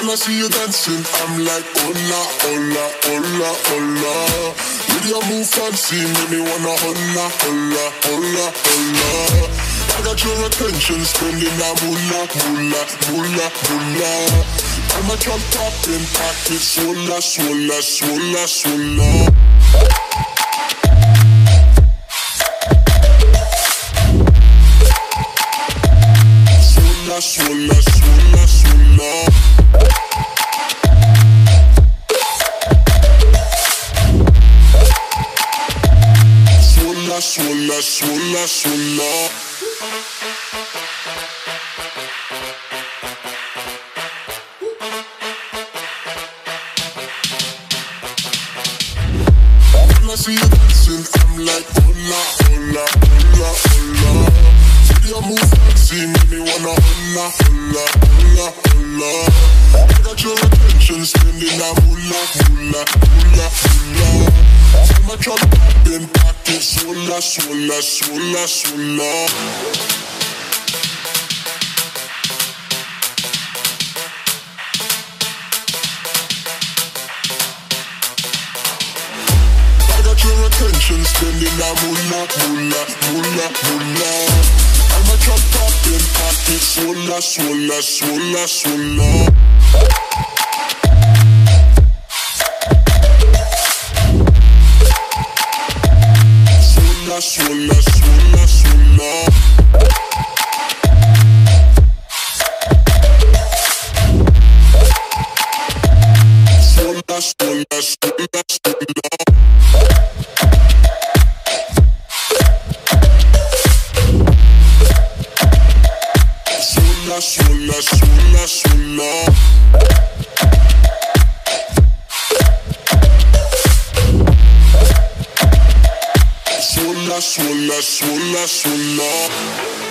When I see you dancing, I'm like, hola, hola, hola, hola. With your move fancy, make me wanna hola, hola, hola, hola. I got your attention, spending that moolah, moolah, moolah, moolah. I'm a drop popping, pocket, swola, swola, swola, swola. Swola, swola, swola, swola. Swola, swola, swola. When I see you dancing, I'm like, hola, hola, hola, hola. See your move fancy, make me wanna hola, hola, hola, hola. I got your attention, spending that moolah, moolah, moolah, moolah. I'm a drop popping, pocket, swola, swola, swola, swola. Your attention, spending that moolah, moolah, moolah, moolah. I'm a drop popping, pocket, swola, swola, swola, swola. Swola, swola, swola, swola. Swola, swola, swola, swola. Swola, swola, swola. Swola, swola, swola, swola.